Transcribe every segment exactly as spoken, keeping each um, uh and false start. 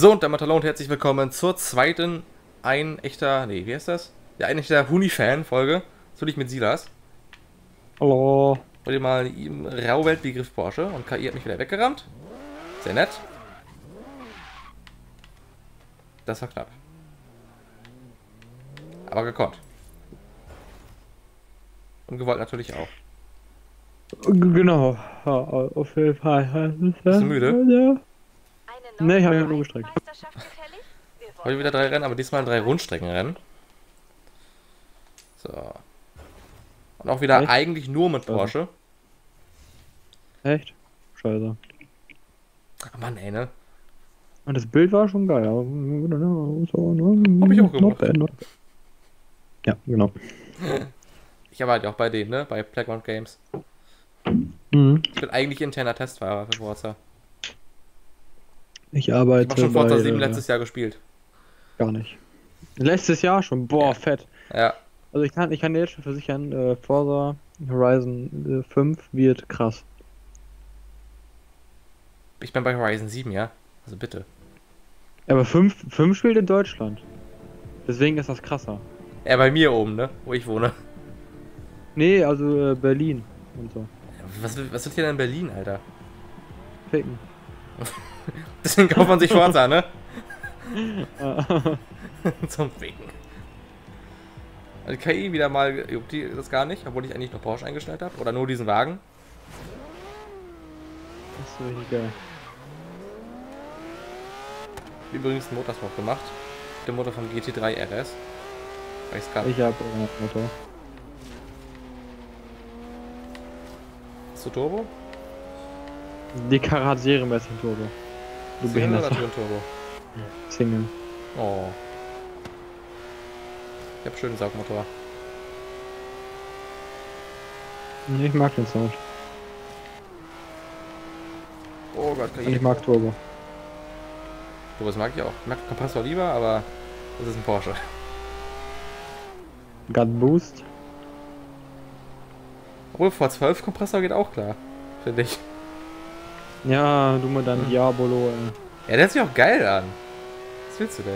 So, und damit hallo und herzlich willkommen zur zweiten Ein echter, nee, wie heißt das? Ja, ein echter Huni-Fan-Folge. So nicht mit Silas. Hallo. Heute mal im Rauwelt-Begriff Porsche und K I hat mich wieder weggerammt. Sehr nett. Das war knapp. Aber gekonnt. Und gewollt natürlich auch. Genau, ja, auf jeden Fall. Bist du müde? Ja. Ne, ich habe ja nur gestreckt. Heute wieder drei Rennen, aber diesmal drei Rundstreckenrennen. So. Und auch wieder Echt? eigentlich nur mit Porsche. Echt? Scheiße. Ach Mann, ey, ne? Und das Bild war schon geil. Aber Hab ich auch gemacht. Ja, genau. Ich arbeite ja auch bei denen, ne? Bei Playground Games. Mhm. Ich bin eigentlich interner Testfahrer für Forza. Ich Ich arbeite habe schon Forza bei, sieben äh, letztes Jahr gespielt. gar nicht. Letztes Jahr schon? Boah, Ja. fett. Ja. Also ich kann, ich kann dir jetzt schon versichern, äh, Forza Horizon äh, fünf wird krass. Ich bin bei Horizon sieben, ja? Also bitte. Aber fünf, fünf spielt in Deutschland. Deswegen ist das krasser. Ja, bei mir oben, ne? Wo ich wohne. Nee, also äh, Berlin und so. Was, was wird hier denn in Berlin, Alter? Ficken. Deswegen kauft man sich Forza, ne? Zum Ficken. Also K I wieder mal juckt die das gar nicht, obwohl ich eigentlich noch Porsche eingestellt habe. Oder nur diesen Wagen. Das ist so richtig geil. Übrigens einen Motorswap gemacht. Der Motor vom G T drei R S. Weil ich's kann. Ich hab äh, Motor. Hast du Turbo? Die Karre hat serienmäßig Turbo. Du Single oder behinderter. Twin Turbo? Single. Oh. Ich hab schönen Saugmotor. Ich mag den Sound. Oh Gott, K Und ich I. mag Turbo. Turbo, das mag ich auch. Ich mag Kompressor lieber, aber das ist ein Porsche. God Boost. Obwohl, V zwölf Kompressor geht auch klar. Finde ich. Ja, du mit deinem Hm. Diabolo, ey. Ja, der hört sich auch geil an. Was willst du denn?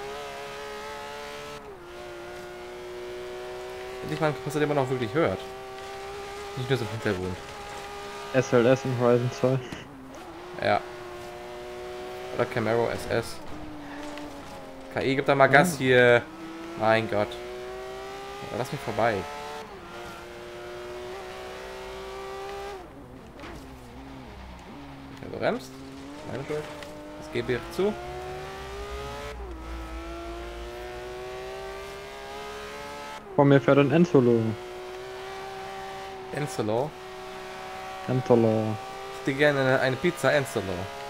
Endlich mal ein Kompressor, den man auch wirklich hört. Nicht nur so im Hintergrund. S L S in Horizon zwei. Ja. Oder Camaro S S. K I, gib da mal Gas hier. Mein Gott. Aber lass mich vorbei. Ja, du bremst. Meine Schuld. Das gebe ich zu. Vor mir fährt ein Enzolo. Enzolo. Enzolo. Ich hätte gerne eine, eine Pizza Enzolo.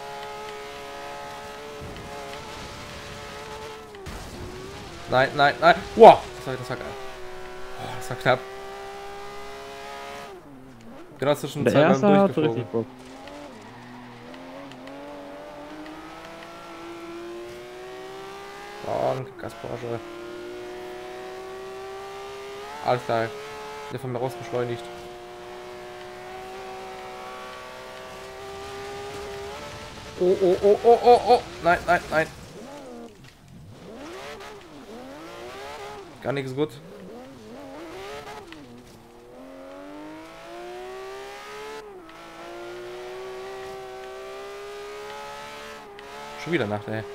Nein, nein, nein. Wow! Das war, das war geil. Oh, das war knapp. Genau zwischen Der zwei Bäumen erste hat durchgeflogen. richtig Bock. Und Gas Porsche. Alles klar. Der von mir raus beschleunigt. Oh, oh, oh, oh, oh, oh. Nein, nein, nein. Gar nichts gut. Schon wieder Nacht, ey.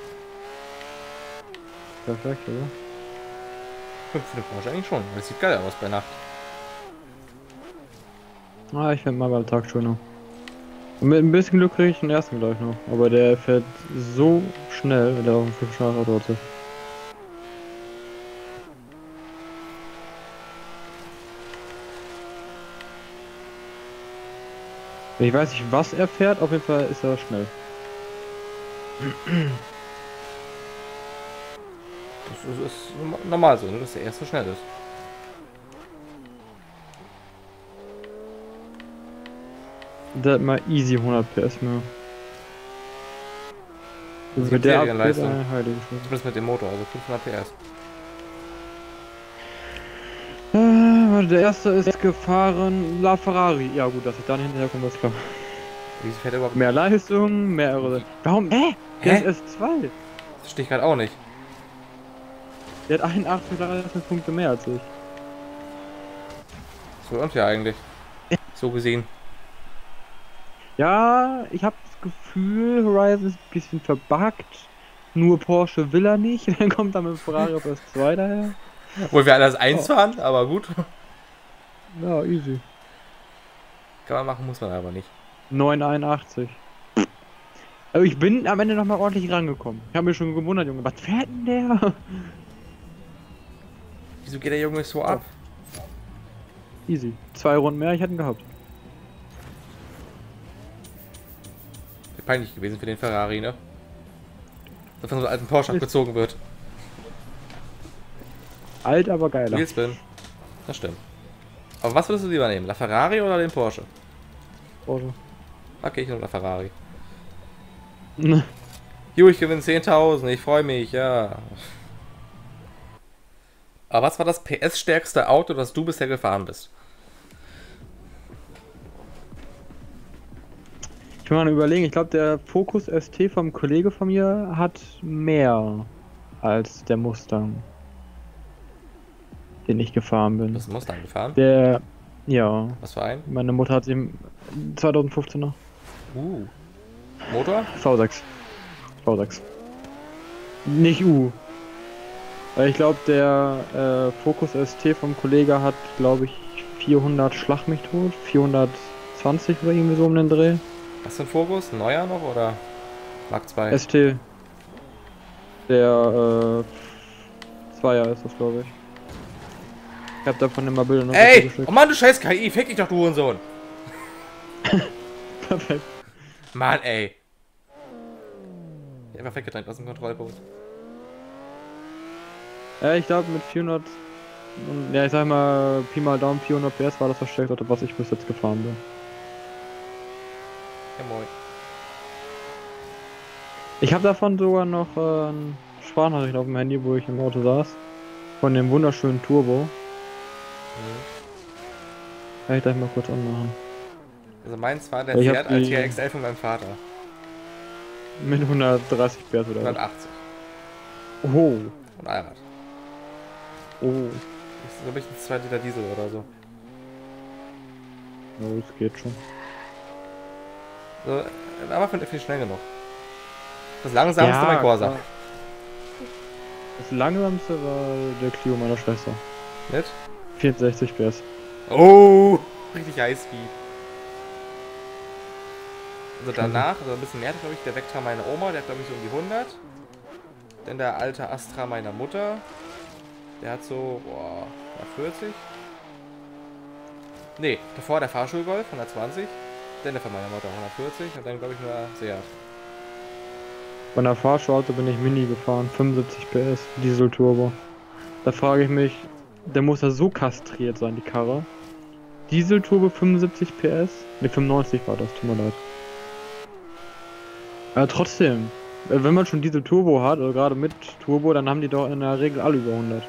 Perfekt, oder? Fünf für eine Porsche eigentlich schon. Das sieht geil aus bei Nacht. Ah, ich finde mal beim Tag schöner. Und mit ein bisschen Glück kriege ich den ersten gleich noch. Aber der fährt so schnell, wenn der auf dem fünf Sterne dort ist. Ich weiß nicht, was er fährt, auf jeden Fall ist er schnell. Das ist, ist normal so, ne? Dass der erste schnell ist. Der hat mal easy hundert P S mehr. Das ist Mit der Serienleistung. Upgrade, äh, Heiligen Scheiße. Zumindest mit dem Motor, also fünfhundert P S. Äh, warte, der erste ist gefahren LaFerrari. Ja gut, dass ich da nicht hinterher komme, ist klar. Wie fährt er überhaupt? Mehr Leistung, mehr Aerodynamik. Warum? Hä? Der Hä? ist S zwei. Verstehe ich gerade auch nicht. Der hat einundachtzig Punkte mehr als ich. So und ja eigentlich. So gesehen. Ja, ich habe das Gefühl, Horizon ist ein bisschen verbuggt. Nur Porsche will er nicht. Dann kommt er mit Ferrari auf S zwei daher. Obwohl wir alle das eins oh. fahren, aber gut. Ja, easy. Kann man machen, muss man aber nicht. neun einundachtzig. Aber ich bin am Ende nochmal ordentlich rangekommen. Ich habe mich schon gewundert, Junge. Was fährt denn der? Wieso geht der Junge so ab? Easy. Zwei Runden mehr, ich hätte ihn gehabt. Wäre peinlich gewesen für den Ferrari, ne? Dass von so einem alten Porsche abgezogen wird. Alt, aber geiler. Wheelspin. Das stimmt. Aber was würdest du lieber nehmen? La Ferrari oder den Porsche? Porsche. Okay, ich nehme La Ferrari. Jo, ich gewinne zehntausend. Ich freue mich, ja. Aber was war das P S-stärkste Auto, das du bisher gefahren bist? Ich will mal überlegen, ich glaube der Focus S T vom Kollege von mir hat mehr als der Mustang, den ich gefahren bin. Du bist einen Mustang gefahren? Der, ja. Was für ein? Meine Mutter hat ihm zweitausendfünfzehner. Uh. Motor? V sechs. V sechs. Nicht U. Weil ich glaube der äh, Focus S T vom Kollege hat, glaube ich, vierhundert Schlag mich tot, vierhundertzwanzig oder irgendwie so um den Dreh. Was für ein Fokus? Ein neuer noch oder Mark zwei? S T. Der äh, Zweier ist das, glaube ich. Ich hab davon immer Bilder noch. Ey! Oh Mann, du scheiß K I! Fick dich doch, du Hurensohn! Perfekt. Mann, ey! Der war weggedrängt aus dem Kontrollpunkt. Ja, ich glaube mit vierhundert. Ja, ich sag mal, Pi mal Daumen vierhundert P S war das verstärkt, was ich bis jetzt gefahren bin. Ja, moin. Ich habe davon sogar noch äh, einen Sprachnachricht auf dem Handy, wo ich im Auto saß. Von dem wunderschönen Turbo. Mhm. Kann ich gleich mal kurz anmachen. Also meins war der Seat Altea X L von meinem Vater. Mit hundertdreißig P S oder hundertachtzig. Oh. Und Allrad. Oh. Das ist, glaube ich, ein zwei Liter Diesel oder so. Oh, das geht schon. So, aber für viel schnell genug. Das langsamste ja, mein Corsa. Klar. Das langsamste war der Clio meiner Schwester. Mit? vierundsechzig P S. Oh! Richtig Highspeed. Also danach, also ein bisschen mehr, glaube ich, der Vectra meiner Oma, der hat, glaube ich, so um die hundert. Dann der alte Astra meiner Mutter. Der hat so, boah, vierzig. Nee, davor der Fahrschulgolf, hundertzwanzig. Dann der von meiner Mutter, hundertvierzig. Und dann, glaube ich, nur Seat. Bei einer Fahrschulauto bin ich Mini gefahren, fünfundsiebzig P S, Diesel Turbo. Da frage ich mich, der muss ja so kastriert sein, die Karre. Diesel Turbo fünfundsiebzig P S? Ne, fünfundneunzig war das, tut mir leid. Aber trotzdem, wenn man schon Diesel Turbo hat, oder gerade mit Turbo, dann haben die doch in der Regel alle über hundert.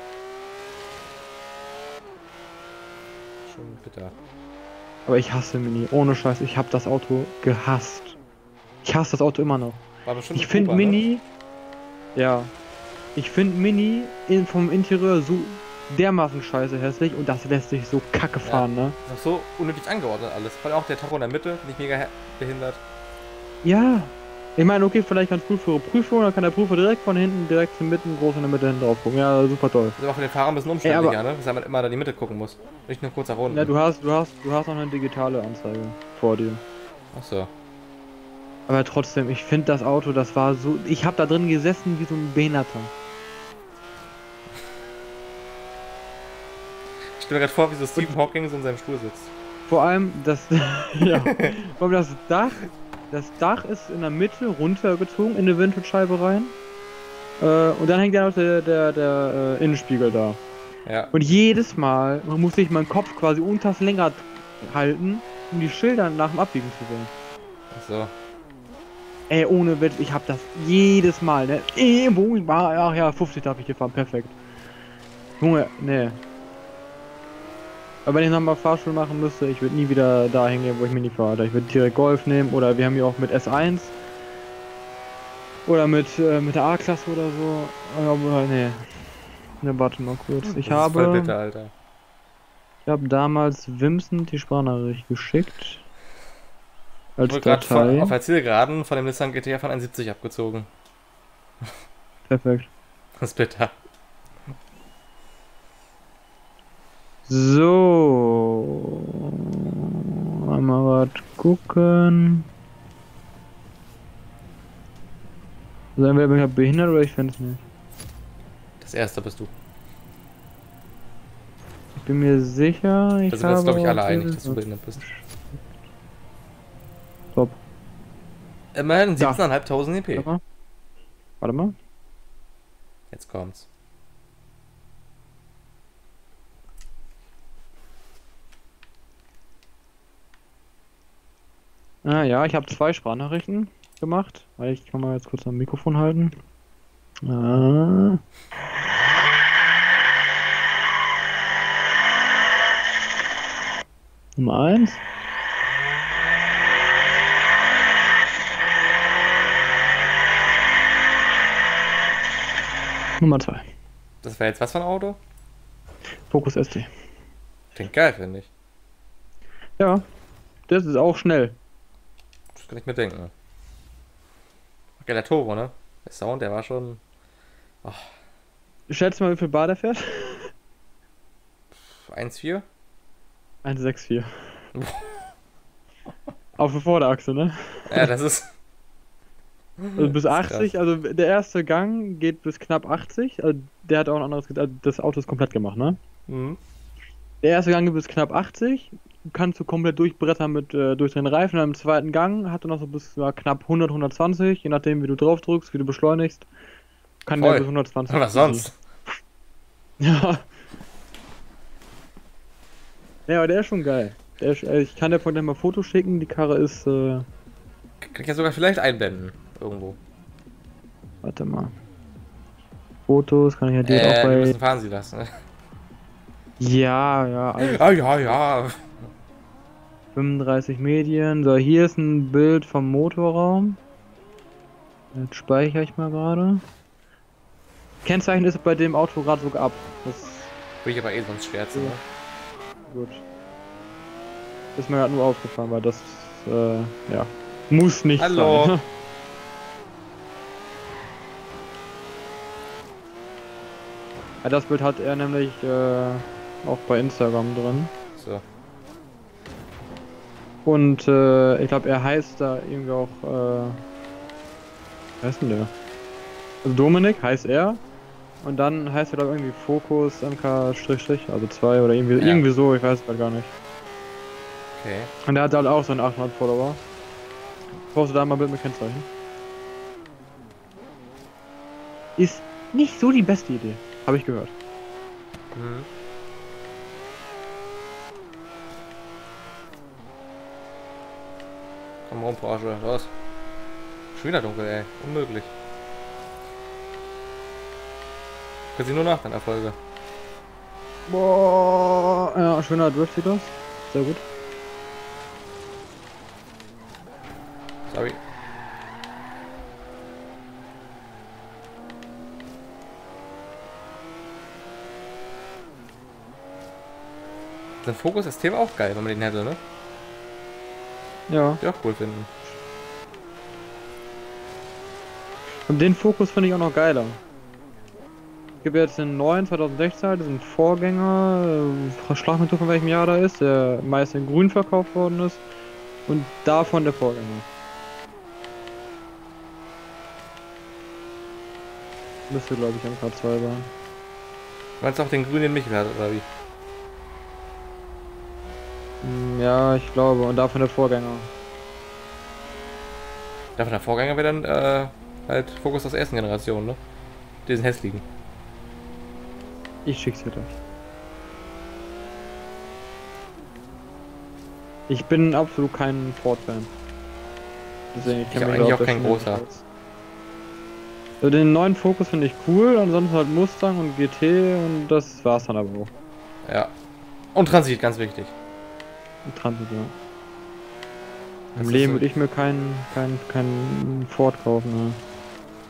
Schon bitter. Aber ich hasse Mini, ohne Scheiß, ich habe das Auto gehasst. Ich hasse das Auto immer noch. War bestimmt ich finde Mini, ne? Ja, ich finde Mini in, vom Interieur so dermaßen scheiße hässlich und das lässt sich so kacke fahren, ja. ne? Das ist so unnötig angeordnet alles. Vor allem auch der Tacho in der Mitte, nicht mega behindert. Ja, ich meine, okay, vielleicht ganz gut für eine Prüfung, dann kann der Prüfer direkt von hinten, direkt zum Mitten, groß in der Mitte hinten drauf gucken. Ja, super toll. Das ist aber für den Fahrer ein bisschen umständlicher, Ey, ne? Dass man immer da in die Mitte gucken muss. Nicht nur kurz nach unten. Ja, du hast, du hast, du hast noch eine digitale Anzeige vor dir. Ach so. Aber trotzdem, ich finde das Auto, das war so... Ich habe da drin gesessen wie so ein Behinderter. Ich stelle mir gerade vor, wie so Stephen Hawking so in seinem Stuhl sitzt. Vor allem das... ja. Vor allem das Dach... Das Dach ist in der Mitte runtergezogen, in die Windschutzscheibe rein. Äh, und dann hängt ja noch der, der, der äh, Innenspiegel da. Ja. Und jedes Mal, man muss sich meinen Kopf quasi unter das Lenkrad halten, um die Schilder nach dem Abbiegen zu sehen. Ach so. Ey, ohne Witz, ich hab das jedes Mal, ne? Ey, wo ich war, ach ja, fünfzig darf ich hier fahren, perfekt. Junge, ne. Aber wenn ich nochmal Fahrschule machen müsste, ich würde nie wieder dahin gehen, wo ich Mini fahre. Ich würde direkt Golf nehmen oder wir haben hier auch mit S eins. Oder mit, äh, mit der A-Klasse oder so. Aber nee. Ne, warte mal kurz. Ich Das ist voll habe, bitter, Alter. ich habe damals Vincent die Sprachnachricht geschickt. Ich Als wurde gerade auf Datei. der Zielgeraden von dem Nissan G T A von einundsiebzig abgezogen. Perfekt. Das ist bitter. So. Einmal was gucken. Also entweder bin ich halt behindert oder ich fände es nicht. Das erste bist du. Ich bin mir sicher, ich Da sind wir uns, habe glaube ich, alle auch einig, diese- dass du behindert bist. Top. Immerhin Da. siebzehntausendfünfhundert E P. Warte mal. Warte mal. Jetzt kommt's. Ah ja, ich habe zwei Sprachnachrichten gemacht. Weil ich kann mal jetzt kurz am Mikrofon halten. Ah. Nummer eins. Nummer zwei. Das wäre jetzt was für ein Auto? Focus S T. Klingt geil, finde ich. Ja, das ist auch schnell. Das kann ich mir denken. Okay, der Turbo, ne? Der Sound, der war schon... Schätze mal, wie viel Bar der fährt? eins Komma vier? eins Komma vierundsechzig. Auf der Vorderachse, ne? Ja, das ist... Also bis Das ist krass. achtzig, also der erste Gang geht bis knapp achtzig. Also der hat auch ein anderes, also das Auto ist komplett gemacht, ne? Mhm. Der erste Gang geht bis knapp achtzig. Kannst du komplett durchbrettern mit äh, durch den Reifen. Und im zweiten Gang hat er noch so bis ja, knapp hundert, hundertzwanzig, je nachdem wie du drauf drückst, wie du beschleunigst. Kann Voll. der bis hundertzwanzig. Was sonst? Ja. Ja, aber der ist schon geil. Der ist, äh, ich kann dir von dem mal Fotos schicken. Die Karre ist, äh, Kann ich ja sogar vielleicht einblenden. Irgendwo. warte mal. Fotos kann ich ja dir Äh, auch wir bei. müssen fahren sie lassen. Ne? Ja, ja, alles Ah, ja, ja. fünfunddreißig Medien. So, hier ist ein Bild vom Motorraum. Jetzt speichere ich mal gerade. Kennzeichen ist bei dem Auto gerade sogar ab. Das ist Will ich aber eh sonst scherzen, ne? gut. Ist mir gerade nur aufgefallen, weil das, äh, ja, muss nicht Hallo. sein. Ja, das Bild hat er nämlich äh, auch bei Instagram drin. So. Und äh, ich glaube, er heißt da irgendwie auch, äh, wer heißt denn der? Also Dominik heißt er. Und dann heißt er da irgendwie Fokus M K also zwei oder irgendwie, Ja. irgendwie so, ich weiß es halt gar nicht. Okay. Und der hat halt auch so einen achthundert Follower. Poste da mal ein Bild mit Kennzeichen. Ist nicht so die beste Idee, habe ich gehört. Mhm. Komm rum, Porsche, los. Schon wieder dunkel, ey. Unmöglich. Können Sie nur nach den Erfolge. Boah, ja, schöner Drift sieht das. Sehr gut. Sorry. Den Fokus S T war auch geil, wenn man den hätte, ne? Ja. Die auch cool finden. Und den Fokus finde ich auch noch geiler. Es gibt jetzt den neuen zweitausendsechzehn, diesen Vorgänger, äh, schlag mich durch von welchem Jahr da ist, der meist in grün verkauft worden ist. Und davon der Vorgänger. Müsste glaube ich M K zwei sein. Du meinst auch den grünen Michel, oder wie? Hm, ja, ich glaube. Und davon der Vorgänger. Davon der Vorgänger wäre dann äh, halt Fokus aus ersten Generation, ne? Diesen hässlichen. Ich schick's dir gleich. Ich bin absolut kein Ford-Fan. Deswegen, Ich kenn bin mich eigentlich da auch auf kein der großer. Schiene aus. Also den neuen Focus finde ich cool, ansonsten halt Mustang und G T und das war's dann aber auch. Ja. Und Transit, ganz wichtig. Und Transit, ja. Das Im ist Leben so- würde ich mir keinen kein, kein Ford kaufen, ne?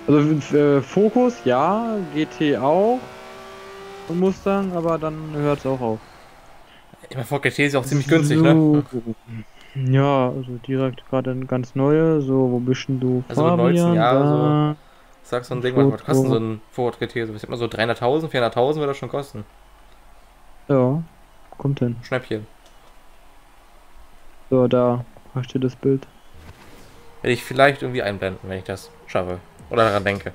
Also äh, Focus, ja, G T auch und Mustang, aber dann hört es auch auf. Ich meine, Ford G T ist ja auch ziemlich günstig, ne? So. Ja, also direkt gerade ein ganz neue. So, wo bist denn du, Also mit neunzehn Fabian? Jahren so. Da, Sag so ein Ding, was, was kostet so Foto. ein Ford G T? So, ich sag mal so dreihunderttausend, vierhunderttausend wird das schon kosten. Ja, kommt hin. Schnäppchen. So, da hast du das Bild. Werde ich vielleicht irgendwie einblenden, wenn ich das schaffe. Oder daran denke.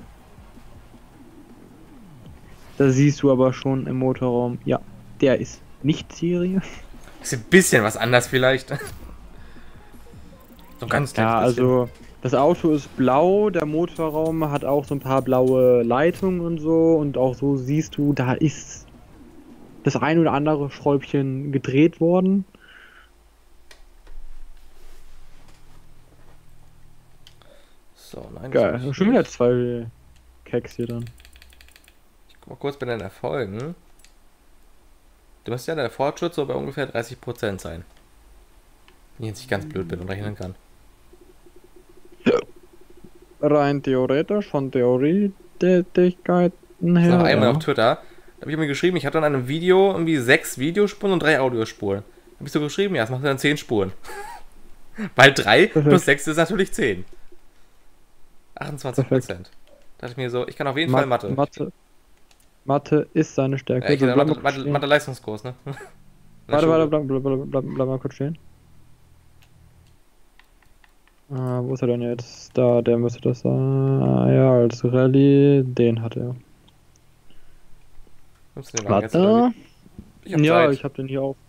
Da siehst du aber schon im Motorraum, ja, der ist nicht Serie. Ist ein bisschen was anders vielleicht. So ein ganz kleines Ja, bisschen. also das Auto ist blau, der Motorraum hat auch so ein paar blaue Leitungen und so und auch so siehst du, da ist das ein oder andere Schräubchen gedreht worden. So, nein. Geil, schon wieder zwei Keks hier dann. Ich guck mal kurz bei deinen Erfolgen. Du müsst ja der Fortschritt so bei ungefähr dreißig Prozent sein. Wenn ich jetzt nicht ganz blöd bin und rechnen kann. Rein theoretisch, von Theorietätigkeiten Das ist her. noch einmal Ja. auf Twitter. Da habe ich mir geschrieben, ich hatte an einem Video irgendwie sechs Videospuren und drei Audiospuren. Habe ich so geschrieben, ja, das macht dann zehn Spuren. Weil drei Perfekt. plus sechs ist natürlich zehn. achtundzwanzig Prozent. Da dachte ich mir so, ich kann auf jeden Ma Fall Mathe. Mathe. Mathe ist seine Stärke. Ja, ich So, kann bleib Mathe, mal kurz Mathe, stehen. Mathe Leistungskurs, ne? Warte, warte, bleib, bleib, bleib, bleib, bleib mal kurz stehen. Ah, wo ist er denn jetzt? Da, der müsste das sein. Ah, ja, als Rallye, den hat er. Nimmst du den Wagen jetzt, oder Warte. wie? Ich hab Ja, Zeit. ich hab den hier auch.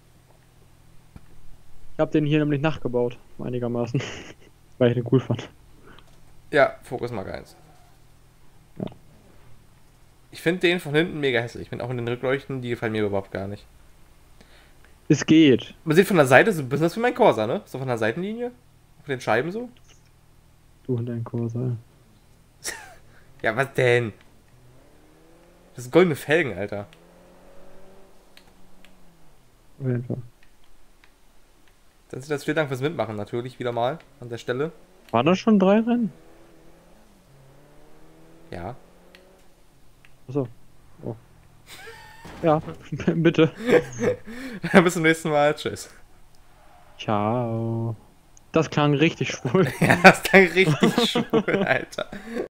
Ich hab den hier nämlich nachgebaut, einigermaßen. Weil ich den cool fand. Ja, Fokus Mark eins. Ja. Ich finde den von hinten mega hässlich. Ich finde auch in den Rückleuchten, die gefallen mir überhaupt gar nicht. Es geht. Man sieht von der Seite so ein bisschen das wie mein Corsa, ne? So von der Seitenlinie. Von den Scheiben so. Du und dein Corsa. Ja, was denn? Das sind goldene Felgen, Alter. Auf jeden Fall. Dann sind das vielen Dank fürs Mitmachen natürlich wieder mal an der Stelle. Waren das schon drei Rennen? Ja. Achso. Oh. Ja, bitte. Bis zum nächsten Mal. Tschüss. Ciao. Das klang richtig schwul. Ja, das klang richtig schwul, Alter.